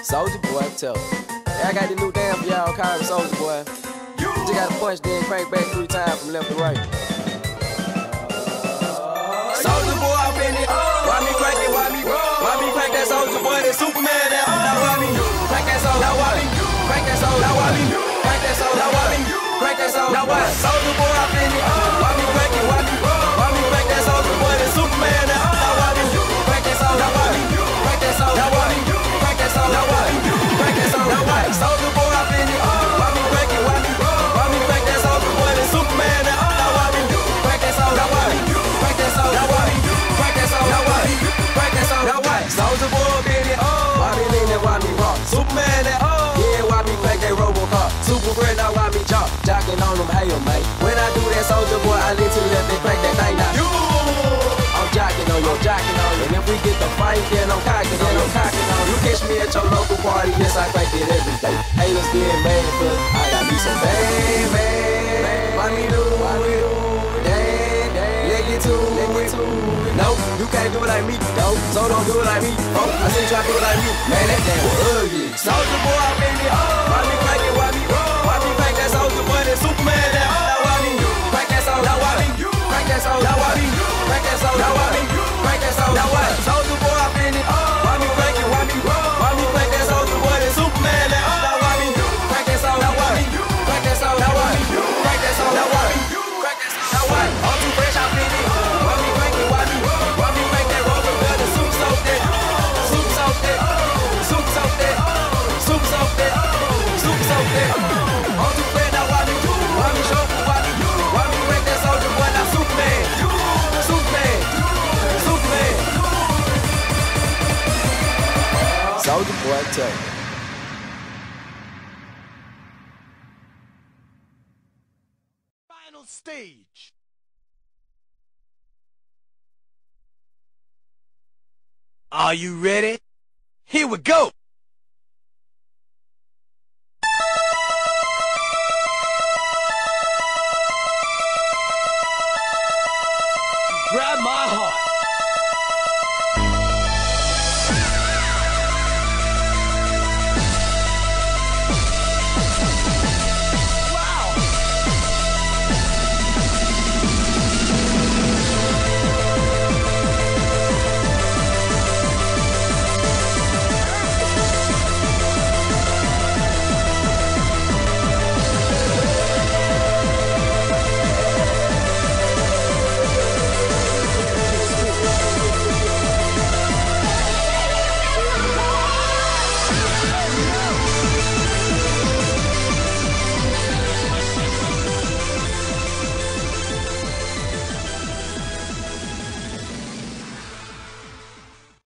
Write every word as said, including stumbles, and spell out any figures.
Soldier Boy, tell me. Yeah, I got the new damn for y'all, call me Soldier Boy. You just gotta punch, then crank back three times from left to right. Soldier Boy, I'm in it. Why me crank it? Why me? Why me crank that Soldier Boy? That Superman, that. Now why me crank that Soldier? Now why me crank that Soldier? Now why me crank that Soldier? Now why me crank that Soldier? Now why Soldier Boy, I'm in it. Why me crank it? Why me? Why me crank that Soldier Boy? That Superman, that. Now why me crank that Soldier? Now why me crank that Soldier? Now why me crank that Soldier? Now why me crank that Soldier? Now why Soldier Boy, I'm in it. Why me crank it? Why me? Why me crank that Soldier Boy? That Superman, that. Now why me crank that Soldier? Now why me crank that Soldier? Now why me crank that Soldier? Now why me crank that Soldier? Now why Soldier Boy, I'm in it. Why me lean and why me rock? Superman, that. Yeah, why me crank that Robocop? Super friend, now why me jock? Jocking on them, hey, mate. When I do that Soldier Boy, I lean to the left and crank that thing now. You, I'm jocking on you, jocking on you. And if we get the fight, then I'm cocking on you, cocking on you. Catch me at your local party, yes, I crank it every day. Haters get mad, cause I got me some bad, bad. Why me do, why me do, damn, damn. Let get to, let get to. No, you can't do it like me, no. So don't do it like me, oh. I see you try to do it like me, man, that damn was ugly. Soldier Boy, I'm in it, why me crank it, why me, why me crank that Soldier Boy, that Superman, that. Now why me crank that Soldier, now why me crank that Soldier, now why me crank that Soldier, now why me crank that Soldier, now why Soldier Boy, I'm in it, why me crank it, why me, why me crank that Soldier Boy, that Superman, that. Now why me crank that Soldier, now why me crank that Soldier, now why me crank that Soldier, now why me crank that Soldier, now why all too fresh, I'm in it, why me crank it, why me, why me crank that Rover, girl, the soup soak that, soup soak that, soup soak that, soup soak that, soup soak that, all too fresh, now why me, why me show, why me, why me crank that Soldier Boy, now Superman, Superman, Superman. Soldier Boy, tell me. Final stage. Are you ready? Here we go.